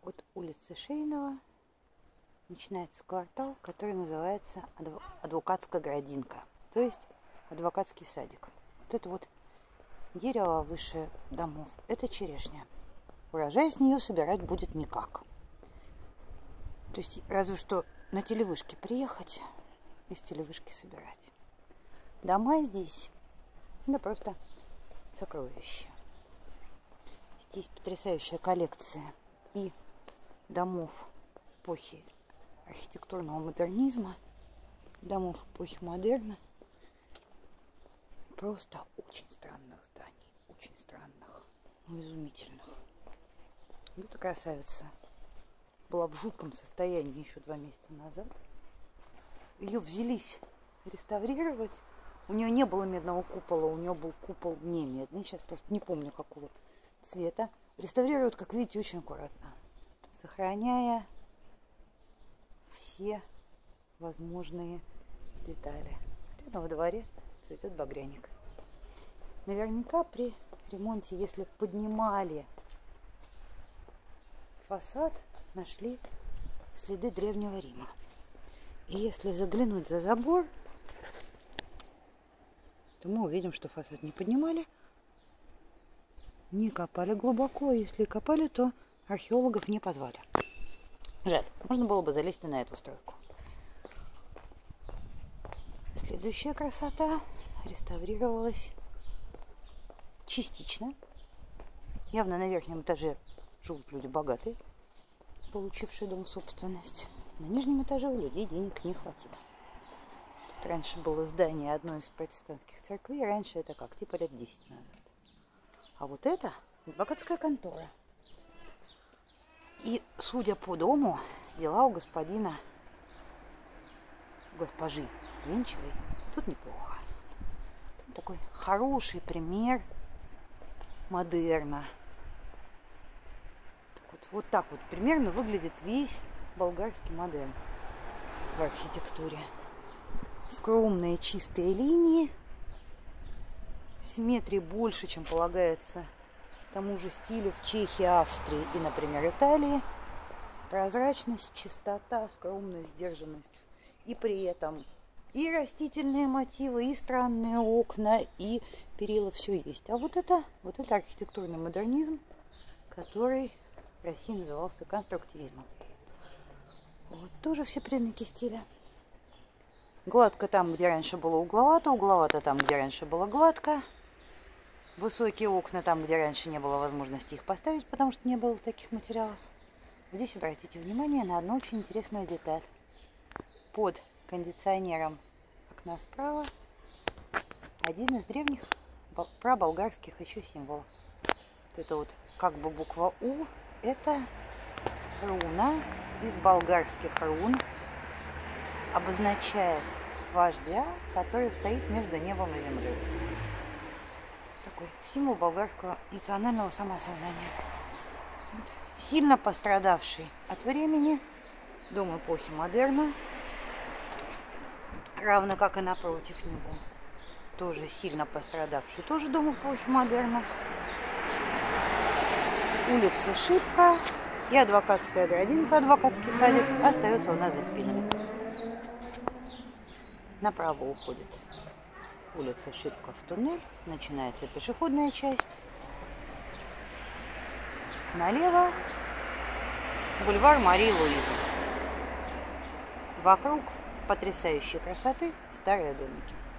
от улицы Шейного начинается квартал, который называется Адвокатская Городинка, то есть адвокатский садик. Вот это вот дерево выше домов, это черешня. Урожай с нее собирать будет никак. То есть разве что на телевышке приехать и с телевышки собирать. Дома здесь, да просто сокровища. Здесь потрясающая коллекция и домов эпохи архитектурного модернизма, домов эпохи модерна. Просто очень странных зданий, очень странных, но изумительных. Вот эта красавица была в жутком состоянии еще 2 месяца назад. Ее взялись реставрировать. У нее не было медного купола, у нее был купол не медный. Сейчас просто не помню, какого цвета. Реставрируют, как видите, очень аккуратно, сохраняя все возможные детали. Рядом во дворе цветет багряник. Наверняка при ремонте, если поднимали фасад, нашли следы Древнего Рима. И если заглянуть за забор, то мы увидим, что фасад не поднимали, не копали глубоко. Если копали, то археологов не позвали. Жаль, можно было бы залезть и на эту стройку. Следующая красота реставрировалась частично. Явно на верхнем этаже живут люди богатые, получившие дом в собственность. На нижнем этаже у людей денег не хватило. Тут раньше было здание одной из протестантских церквей. Раньше это как, типа лет 10 назад. А вот это адвокатская контора. И, судя по дому, дела у госпожи Ленчевой тут неплохо. Такой хороший пример модерна. Вот так вот примерно выглядит весь болгарский модерн в архитектуре. Скромные чистые линии, симметрии больше, чем полагается тому же стилю в Чехии, Австрии и, например, Италии. Прозрачность, чистота, скромность, сдержанность. И при этом и растительные мотивы, и странные окна, и перила, все есть. А вот это архитектурный модернизм, который в России назывался конструктивизмом. Вот тоже все признаки стиля. Гладко там, где раньше было угловато, угловато там, где раньше было гладко. Высокие окна там, где раньше не было возможности их поставить, потому что не было таких материалов. Здесь обратите внимание на одну очень интересную деталь. Под кондиционером окна справа один из древних праболгарских еще символов. Вот это вот как бы буква У. Это руна из болгарских рун, обозначает вождя, который стоит между небом и землей. Такой символ болгарского национального самосознания. Сильно пострадавший от времени дом эпохи модерна, равно как и напротив него. Тоже сильно пострадавший, тоже дом эпохи модерна. Улица Шипка и адвокатская городинка, адвокатский садик остается у нас за спинами. Направо уходит улица Шипка в туннель, начинается пешеходная часть. Налево бульвар Марии Луизы. Вокруг потрясающей красоты старые домики.